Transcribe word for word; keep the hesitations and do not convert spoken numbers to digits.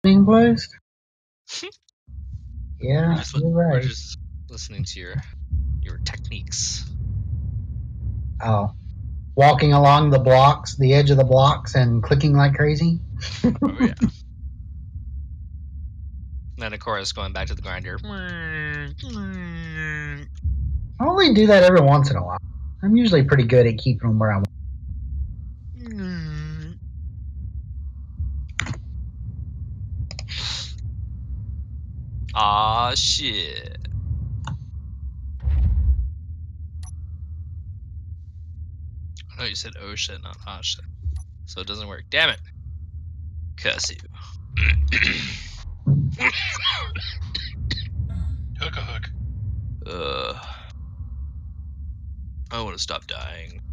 being placed? Yeah, We're just, you're we're right. just listening to your your techniques. Oh, walking along the blocks, the edge of the blocks, and clicking like crazy. Oh yeah. Then of course going back to the grinder. I only do that every once in a while. I'm usually pretty good at keeping them where I want. Aw shit. Oh, you said oh shit, not ah shit. So it doesn't work. Damn it. Cuss you. Hook a hook. Uh, I want to stop dying.